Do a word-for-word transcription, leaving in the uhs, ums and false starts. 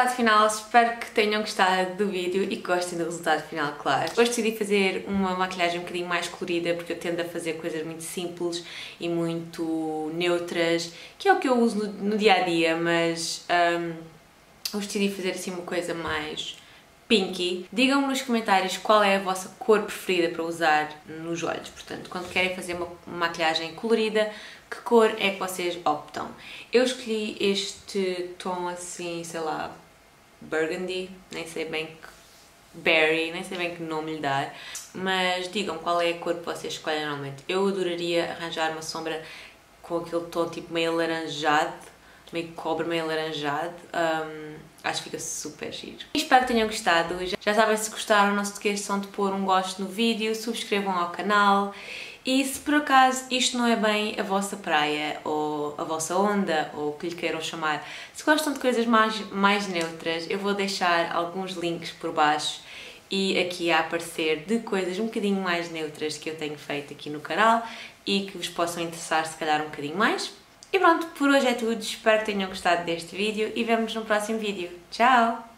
resultado final, espero que tenham gostado do vídeo e que gostem do resultado final, claro. Hoje decidi fazer uma maquilhagem um bocadinho mais colorida porque eu tendo a fazer coisas muito simples e muito neutras, que é o que eu uso no, no dia-a-dia, mas um, hoje decidi fazer assim uma coisa mais pinky. Digam-me nos comentários qual é a vossa cor preferida para usar nos olhos. Portanto, quando querem fazer uma maquilhagem colorida, que cor é que vocês optam? Eu escolhi este tom assim, sei lá, burgundy, nem sei bem que berry, nem sei bem que nome lhe dar, mas digam qual é a cor que vocês escolhem normalmente. Eu adoraria arranjar uma sombra com aquele tom tipo meio alaranjado, meio cobre, meio alaranjado. Um, acho que fica super giro. Espero que tenham gostado. Já sabem, se gostaram, não se esqueçam de pôr um gosto no vídeo, subscrevam ao canal e se por acaso isto não é bem a vossa praia ou a vossa onda ou o que lhe queiram chamar, se gostam de coisas mais, mais neutras, eu vou deixar alguns links por baixo e aqui a aparecer de coisas um bocadinho mais neutras que eu tenho feito aqui no canal e que vos possam interessar se calhar um bocadinho mais. E pronto, por hoje é tudo, espero que tenham gostado deste vídeo e vemo-nos no próximo vídeo. Tchau!